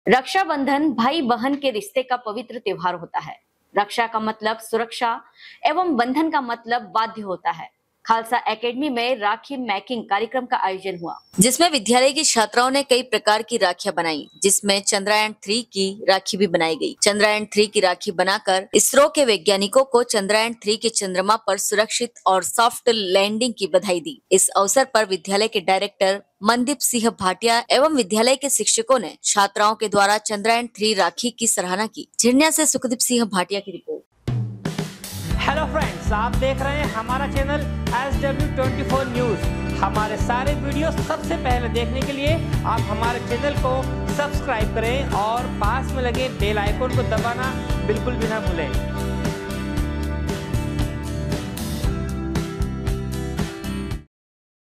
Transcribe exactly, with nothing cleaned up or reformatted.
रक्षाबंधन भाई बहन के रिश्ते का पवित्र त्योहार होता है। रक्षा का मतलब सुरक्षा एवं बंधन का मतलब बाध्य होता है। खालसा एकेडमी में राखी मेकिंग कार्यक्रम का आयोजन हुआ, जिसमें विद्यालय की छात्राओं ने कई प्रकार की राखियां बनाई, जिसमें चंद्रयान थ्री की राखी भी बनाई गई। चंद्रयान थ्री की राखी बनाकर इसरो के वैज्ञानिकों को चंद्रयान थ्री के चंद्रमा पर सुरक्षित और सॉफ्ट लैंडिंग की बधाई दी। इस अवसर पर विद्यालय के डायरेक्टर मनदीप सिंह भाटिया एवं विद्यालय के शिक्षकों ने छात्राओं के द्वारा चंद्रयान थ्री राखी की सराहना की। झिरनिया से सुखदीप सिंह भाटिया की रिपोर्ट। हेलो फ्रेंड्स, आप देख रहे हैं हमारा channel S W twenty four news. हमारे सारे वीडियो सबसे पहले देखने के लिए आप हमारे चैनल को सब्सक्राइब करें और पास में लगे बेल आइकन को दबाना बिल्कुल भी ना भूलें।